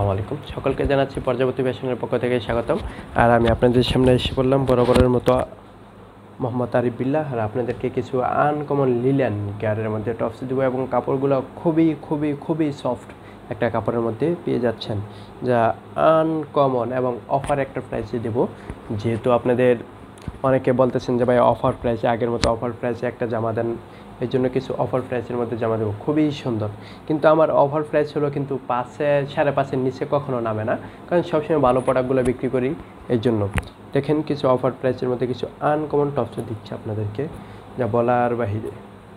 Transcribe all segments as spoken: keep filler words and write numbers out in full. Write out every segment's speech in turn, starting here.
আসসালামু আলাইকুম সকলকে জানাচ্ছি প্রজাপতি ফ্যাশনের পক্ষ থেকে স্বাগতম। আর আমি আপনাদের সামনে এসে বললাম বরাবরের মতো মোহাম্মদ আরিফ বিল্লাহ। আর আপনাদেরকে কিছু আনকমন লিলেন গিয়ারের মধ্যে টপস দেবো এবং কাপড়গুলো খুবই খুবই খুবই সফট একটা কাপড়ের মধ্যে পেয়ে যাচ্ছেন, যা আনকমন এবং অফার একটা প্রাইসে দেবো। যেহেতু আপনাদের অনেকে বলতেছেন যে ভাই অফার প্রাইসে আগের মতো অফার প্রাইসে একটা জামা দেন, এই জন্য কিছু অফার প্রাইসের মধ্যে জামা দেবো খুবই সুন্দর। কিন্তু আমার অফার প্রাইস হলো কিন্তু পাঁচে সাড়ে পাঁচের নিচে কখনো নামে না, কারণ সবসময় ভালো প্রোডাক্টগুলো বিক্রি করি। এই জন্য দেখেন কিছু অফার প্রাইসের মধ্যে কিছু আনকমন টপস দিচ্ছে আপনাদেরকে, যা বলার বাহিরে।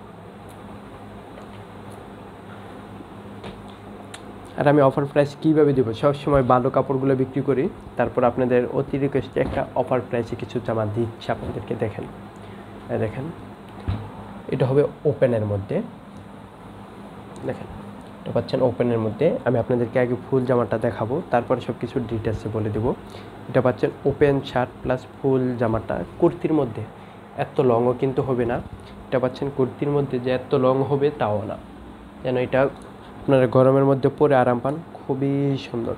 আর আমি অফার প্রাইস কীভাবে দেবো, সবসময় ভালো কাপড়গুলো বিক্রি করি, তারপর আপনাদের অতি রিকোয়েস্টে একটা অফার প্রাইসে কিছু জামা দিচ্ছে আপনাদেরকে। দেখেন দেখেন এটা হবে ওপেনের মধ্যে, দেখেন এটা পাচ্ছেন ওপেনের মধ্যে। আমি আপনাদেরকে আগে ফুল জামাটা দেখাবো, তারপরে সব কিছু ডিটেলসে বলে দেবো। এটা পাচ্ছেন ওপেন শার্ট প্লাস ফুল জামাটা কুর্তির মধ্যে। এত লংও কিন্তু হবে না, এটা পাচ্ছেন কুর্তির মধ্যে যে এত লং হবে তাও না, যেন এটা আপনারা গরমের মধ্যে পরে আরাম পান, খুবই সুন্দর।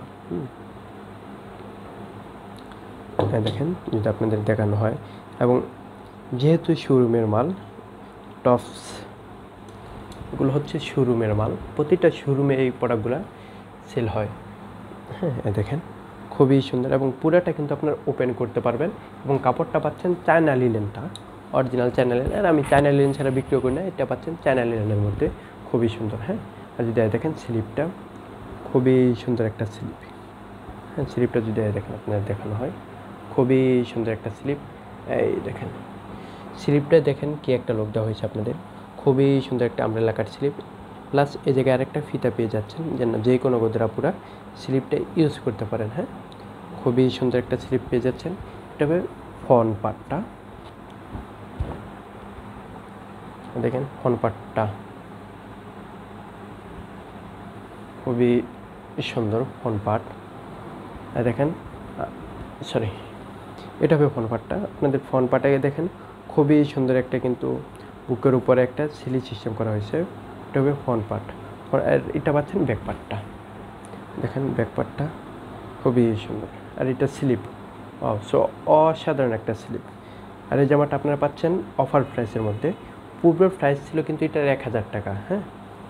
হ্যাঁ দেখেন যদি আপনাদের দেখানো হয়, এবং যেহেতু শোরুমের মাল টপস এগুলো হচ্ছে শোরুমের মাল, প্রতিটা শোরুমে এই প্রোডাক্টগুলো সেল হয়। হ্যাঁ দেখেন খুবই সুন্দর, এবং পুরাটা কিন্তু আপনার ওপেন করতে পারবেন। এবং কাপড়টা পাচ্ছেন চায়না লিলেনটা, অরিজিনাল চায়না লিলেন। আর আমি চায়না লিলেন ছাড়া বিক্রি করি না, এটা পাচ্ছেন চায়না লিলেনের মধ্যে, খুবই সুন্দর। হ্যাঁ আর যদি দেখেন স্লিপটা খুবই সুন্দর একটা স্লিপ। হ্যাঁ স্লিপটা যদি দেখেন আপনার দেখানো হয়, খুবই সুন্দর একটা স্লিপ। এই দেখেন স্লিপটা দেখেন কি একটা লোক দেওয়া হয়েছে আপনাদের, খুবই সুন্দর একটা আমব্রেলা কাট স্লিপ। প্লাস এই জায়গায় আরেকটা ফিতা পেয়ে যাচ্ছেন, যেন যে কোনো গোদরাপুরা স্লিপটা ইউজ করতে পারেন। হ্যাঁ খুবই সুন্দর একটা স্লিপ পেয়ে যাচ্ছেন। এটা হবে ফন পার্টটা, দেখেন ফন পার্টটা খুবই সুন্দর ফন পার্ট। আর দেখেন সরি এটা হবে ফন পার্টটা। আপনাদের ফন পার্টটাকে দেখেন খুবই সুন্দর একটা কিন্তু বুকের উপরে একটা সিলি সিস্টেম করা হয়েছে, এটা হবে ফন পার্ট। আর এটা পাচ্ছেন ব্যাক পার্টটা, দেখেন ব্যাক পার্টটা খুবই সুন্দর। আর এটা স্লিপ, ও সো অসাধারণ একটা স্লিপ। আর এই জামাটা আপনারা পাচ্ছেন অফার প্রাইসের মধ্যে। পূর্বের প্রাইস ছিল কিন্তু এটার এক হাজার টাকা। হ্যাঁ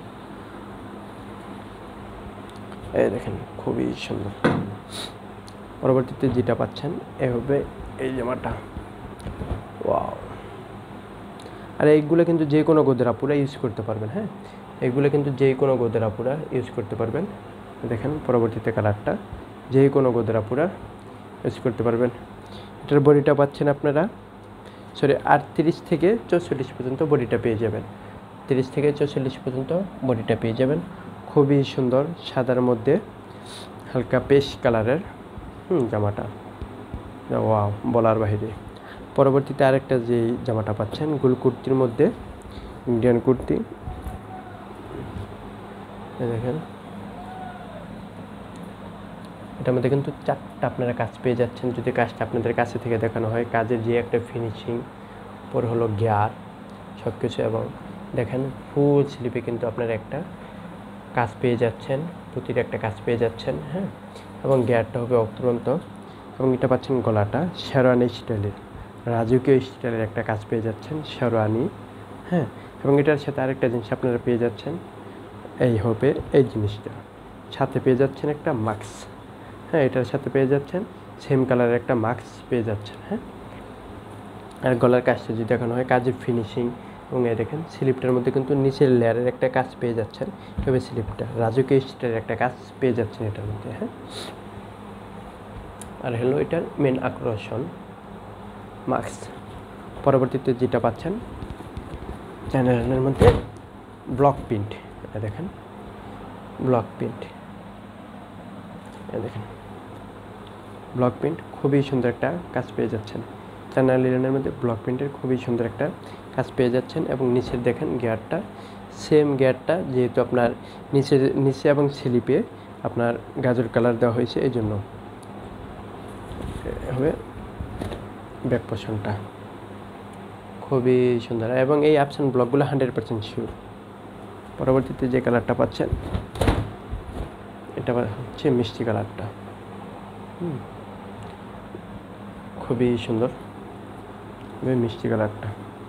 এই দেখেন খুবই সুন্দর। পরবর্তীতে যেটা পাচ্ছেন এ হবে এই জামাটা, ওয়াও। আর এইগুলো কিন্তু যে কোনো গোদরাপুরা ইউজ করতে পারবেন। হ্যাঁ এইগুলো কিন্তু যে কোনো গোদরাপুরা ইউজ করতে পারবেন। দেখেন পরবর্তীতে কালারটা যে কোনো গোদরাপুরা ইউজ করতে পারবেন। এটার বডিটা পাচ্ছেন আপনারা সরি আটত্রিশ থেকে চৌচল্লিশ পর্যন্ত বডিটা পেয়ে যাবেন, তিরিশ থেকে চৌচল্লিশ পর্যন্ত বডিটা পেয়ে যাবেন। খুবই সুন্দর সাদার মধ্যে হালকা পেস্ট কালারের হুম জামাটা, ওয়াও বলার বাহিরে। পরবর্তীতে আরেকটা যে জামাটা পাচ্ছেন গোল কুর্তির মধ্যে, ইন্ডিয়ান কুর্তি। দেখেন এটার মধ্যে কিন্তু চারটা আপনারা কাজ পেয়ে যাচ্ছেন। যদি কাজটা আপনাদের কাছে থেকে দেখানো হয়, কাজের যে একটা ফিনিশিং, পর হলো গিয়ার সব কিছু, এবং দেখেন ফুল স্লিপে কিন্তু আপনারা একটা কাজ পেয়ে যাচ্ছেন, প্রতিটা একটা কাজ পেয়ে যাচ্ছেন। হ্যাঁ এবং গিয়ারটা হবে অত্যন্ত, এবং এটা পাচ্ছেন গলাটা শেরওয়ানি স্টাইলের, রাজকীয় স্টাইলের একটা কাজ পেয়ে যাচ্ছেন শেরওয়ানি। হ্যাঁ এবং এটার সাথে আরেকটা জিনিস আপনারা পেয়ে যাচ্ছেন, এই হবে এই জিনিসটা সাথে পেয়ে যাচ্ছেন একটা মাস্ক। হ্যাঁ এটার সাথে পেয়ে যাচ্ছেন সেম কালারের একটা মাস্ক পেয়ে যাচ্ছেন। হ্যাঁ আর গলার কাজটা যদি দেখানো হয়, কাজের ফিনিশিং, এবং এই দেখেন স্লিপটার মধ্যে কিন্তু নিচের লেয়ারের একটা কাজ পেয়ে যাচ্ছেন, তবে স্লিপটা রাজকীয় স্টাইলের একটা কাজ পেয়ে যাচ্ছেন এটার মধ্যে। হ্যাঁ আর হলো এটার মেন আকর্ষণ মাস্ক। পরবর্তীতে যেটা পাচ্ছেন চ্যানেলের মধ্যে ব্লক প্রিন্ট, দেখেন ব্লক প্রিন্ট, দেখেন ব্লক প্রিন্ট খুবই সুন্দর একটা কাজ পেয়ে যাচ্ছেন। চ্যানেল লিলেনের মধ্যে ব্লক প্রিন্টের খুবই সুন্দর একটা কাজ পেয়ে যাচ্ছেন। এবং নিচের দেখেন গিয়ারটা সেম গিয়ারটা, যেহেতু আপনার নিচে নিচে এবং স্লিপে আপনার গাজর কালার দেওয়া হয়েছে, এই জন্য হবে ব্যাক পোর্শনটা খুবই সুন্দর। এবং এই অপশন ব্লকগুলো হান্ড্রেড পার্সেন্ট শিওর। পরবর্তীতে যে কালারটা পাচ্ছেন এটা হচ্ছে মিষ্টি কালারটা। হুম, খুবই সুন্দর মিষ্টি কালারটা।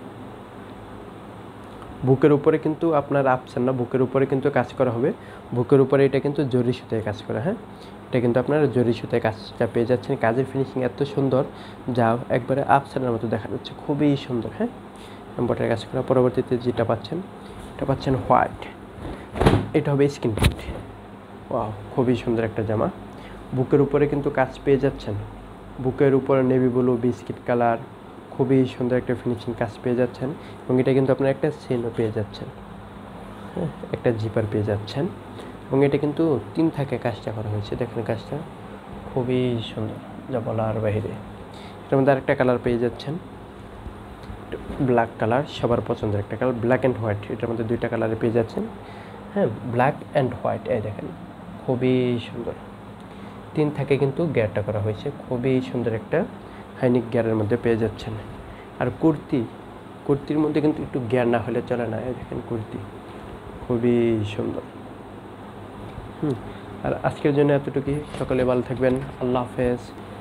বুকের উপরে কিন্তু আপনার আপছেন না, বুকের উপরে কিন্তু কাজ করা হবে। বুকের উপরে এটা কিন্তু জরি সুতায় কাজ করা। হ্যাঁ, এটা কিন্তু আপনারা জরি সুতায় কাজটা পেয়ে যাচ্ছেন। কাজের ফিনিশিং এত সুন্দর যা একবারে আপসানের মতো দেখা যাচ্ছে, খুবই সুন্দর। হ্যাঁ, এমব্রয়ডারি কাজ করা। পরবর্তীতে যেটা পাচ্ছেন এটা পাচ্ছেন হোয়াইট, এটা হবে স্কিন প্রিন্ট। ওয়াও, খুবই সুন্দর একটা জামা। বুকের উপরে কিন্তু কাজ পেয়ে যাচ্ছেন, বুকের উপরে নেভি ব্লু বিস্কিট কালার, খুবই সুন্দর একটা ফিনিশিং কাজ পেয়ে যাচ্ছেন। এবং এটা কিন্তু আপনার একটা চেনও পেয়ে যাচ্ছেন। হ্যাঁ, একটা জিপার পেয়ে যাচ্ছেন। এবং এটা কিন্তু তিন থাকে কাজটা করা হয়েছে, দেখেন কাজটা খুবই সুন্দর যা বলার বাইরে। এটার মধ্যে আরেকটা কালার পেয়ে যাচ্ছেন, ব্ল্যাক কালার, সবার পছন্দের একটা কালার, ব্ল্যাক অ্যান্ড হোয়াইট। এটার মধ্যে দুইটা কালারে পেয়ে যাচ্ছেন। হ্যাঁ, ব্ল্যাক অ্যান্ড হোয়াইট, এই দেখেন খুবই সুন্দর। তিন থাকে কিন্তু গিয়ারটা করা হয়েছে, খুবই সুন্দর একটা হাইনিক গিয়ারের মধ্যে পেয়ে যাচ্ছেন। আর কুর্তি, কুর্তির মধ্যে কিন্তু একটু গিয়ার না হলে চলে না। এই দেখেন কুর্তি খুবই সুন্দর। হুম, আর আজকের জন্য এতটুকুই। সকলে ভালো থাকবেন। আল্লাহ হাফেজ।